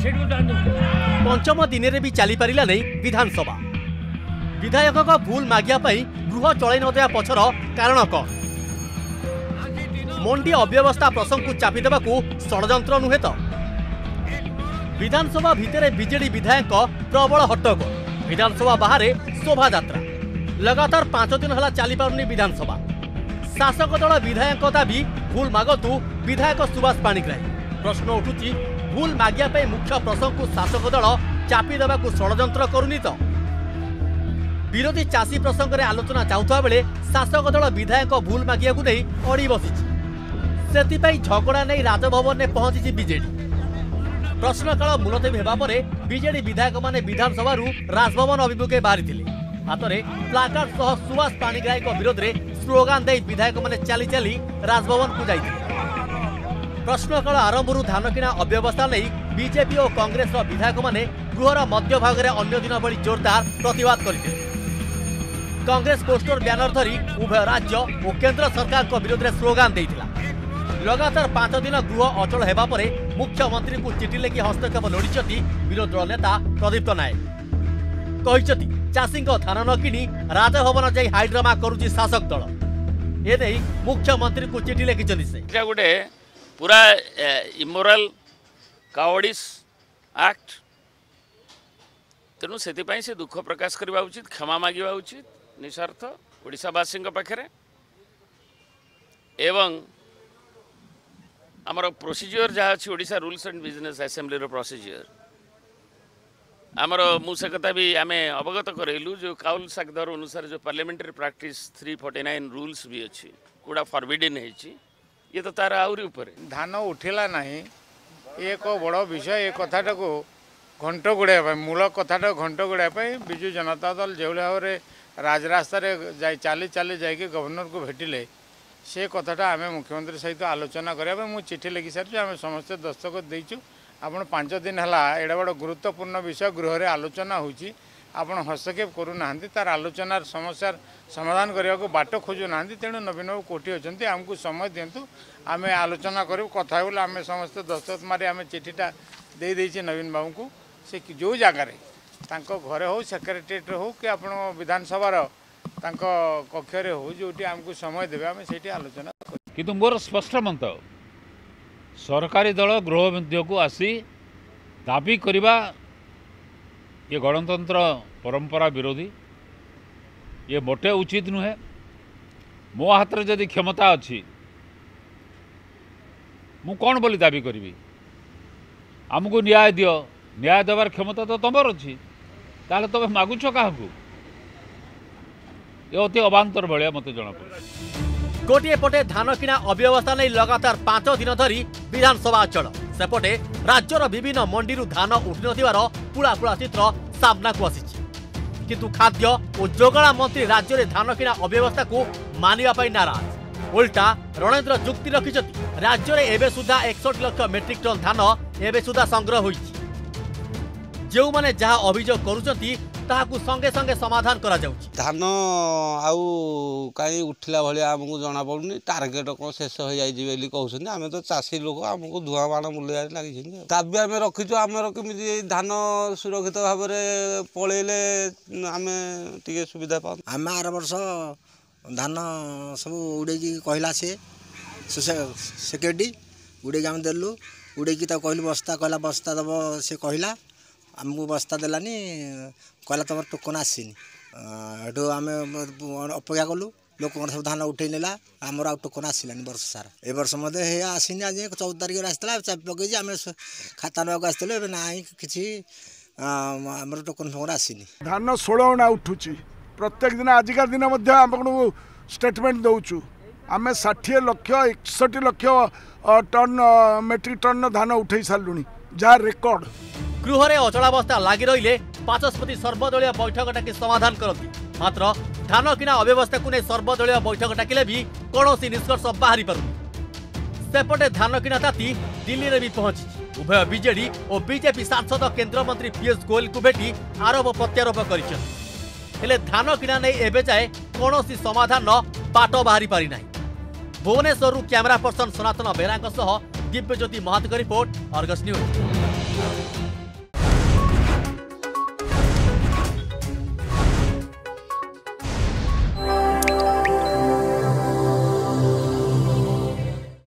पंचम दिन में भी चली पारा नहीं विधानसभा। विधायक भूल मागिया गृह चल नदेवा पछर कारण कौन? मंडी अव्यवस्था प्रसंग को चापी देवा षड्यंत्र नुहे तो? विधानसभा भितर बीजेडी विधायक प्रबल हट्टगोल। विधानसभा बाहर शोभा यात्रा। लगातार 5 दिन है चली पारुनी विधानसभा। शासक दल विधायक दाबी भूल मागतु विधायक सुभाष पाणिग्राही। प्रश्न उठुची भूल मागिया मुख्य प्रसंग को शासक दल चापी देवा षड्यंत्र करुनी तो? विरोधी चाषी प्रसंग में आलोचना चाहता बेले शासक दल विधायक भूल मागिया नहीं अड़ी बसी। से झगड़ा नहीं राजभवन में पहुंची बीजेडी। प्रश्नकाल मुलतवी होगा पर बीजेडी विधायक माने विधानसभा राजभवन अभिमुखे बाहरी हाथ में प्लाकार्ड सह सुभाष पाणिग्राही विरोध में स्लोगान दे विधायक माने चली चली राजभवन को जाइए। प्रश्नकाल आरंभ धान किणा अव्यवस्था नहीं बीजेपी और कांग्रेस विधायक माने गृहर मध्य भाग में अन्य दिन भली जोरदार प्रतिवाद करते। कांग्रेस पोस्टर ब्यानर धरी उभय राज्य और केंद्र सरकार को विरोध में स्लोगान देइथिला। लगातार 5 दिन गृह अचल होगा पर मुख्यमंत्री को चिठी लिखि हस्तक्षेप लोड़ी विरोधी दल नेता प्रदीप्त नायक कहते चाषी धान न किणी राजभवन जाई हाइड्रामा करुची शासक दल। ए मुख्यमंत्री को चिठी लिखिं से गोटे पूरा इमोराल कावड़िस एक्ट। तेणु से दुख प्रकाश करवा उचित, क्षमा मांगा उचित निस्वार्थ ओडिशावासी पाखे। एवं आमर प्रोसीजर जहाँ अच्छी Odisha rules and business assembly procedure आमर मुझे कथा भी आम अवगत करेलु जो काउल सागदर अनुसार जो पार्लियामेंट्री प्रैक्टिस 349 रूल्स भी अच्छी कूड़ा फॉरबिडन है ये तो तार आहरी ऊपर धान उठिला नहीं एक बड़ विषय। ये कथाटा को घंट गुड़ाई मूल कथाटा घंट गुड़ाई विजु जनता दल जो भाव में राजरास्तार चली चली जाकि गवर्नर को भेटिले से कथाटा आम मुख्यमंत्री सहित आलोचना करने मुझे चिठी लिखि सारी आम समस्ते दस्तखत देचु। आपण 5 दिन है एडा बड़ गुरुत्वपूर्ण विषय गृह आलोचना होची आपण हस्तक्षेप करूना तार आलोचनार समस्यार समाधान करने को बाट खोजुना। तेणु नवीन बाबू कोठी अच्छे आमको समय दिंतु आम आलोचना करूँ कथा बोले आम समस्ते दस्तखत मारी आम चिठीटा दे देछि नवीन बाबू को। से जो जगार घरे हो सेक्रेटेरिएट हो कि आप विधानसभा कक्ष हो जो आमको समय देवे आम से आलोचना किंतु मोर स्पष्ट मंतव्य सरकारी दल गृह मध्य को आसी दाबी करवा ये गणतंत्र परंपरा विरोधी ये मोटे उचित नुहे। मो हाथ में जदि क्षमता अच्छी मु कौन बोली दाबी करी आमको न्याय दियो न्याय देवार क्षमता तो तुमर अच्छी ताले तुम मागुच क्या ये अति अबांतर भाया मत जना पड़े। गोटे पटे धान किणा अव्यवस्था नहीं लगातार 5 दिन धरी विधानसभा अचल सेपटे राज्यर विभिन्न मंडी धान उठी नथिबार पुला पुला चित्र सामना को आसी। किंतु खाद्य और जोगाण मंत्री राज्य में धान किणा अव्यवस्था को मानिबा नाराज। उल्टा रणेंद्र जुक्ति रखिछथि राज्य में एबे सुधा 61 लाख मेट्रिक टन धान एबे सुधा संग्रह होइछि। जो माने जहा अभियोग करूछथि ताहाकु संगे संगे समाधान करा जाउछि। धान आउ कहीं उठिला भाया आमको जना पड़ुनी टार्गेट कौन शेष हो जाए कहते आम तो चाषी लोक आमको धुआं बाण बुलाइबार लगी दाबी आम रखीचु आमर केमी धान सुरक्षित भाव में पलैले आम टे सुविधा पा। आम आर वर्ष धान सब उड़े कहला से सेक्रेटरी उड़े आम देलु उड़े कहलु बस्ता कहला बस्ता दब से कहला आमको बस्ता देलानी कहला तुम टोकन आसीनी एटू आम अपेक्षा कलु लोक सब धान उठे नेला आमर टोकन आसलानी वर्ष सारा ए वर्ष मत आसीनी आज 14 तारिख आसला चापी पकई आम खाता नाक आसलु ना कि आमर टोकन फोकन आसीनी। धान 16 अणा उठुची प्रत्येक दिन आजिका दिन आपको स्टेटमेंट दौचु आम 60 lakh 61 lakh ton metric ton धान उठे सारूँ जहाँ रेकर्ड। गृह अचलावस्था लगी रही बाचस्पति सर्वदलीय बैठक डाकी समाधान करती मात्र धान किणा अव्यवस्था को नहीं सर्वदलीय बैठक डाकिले भी कौन निष्कर्ष बाहरी पारुनी। सेपटे धान किणा ताती दिल्ली में भी पहुंची। उभय बीजेडी और बीजेपी सांसद केंद्र मंत्री पीयूष गोयल को भेटी आरोप प्रत्यारोप कर धान किणा नहीं एबे जाए कौन समाधान बाट बाहरी पारि ना। Bhubaneswar camera person Sanatan Bera Divyajyoti Mahat report, Argus news.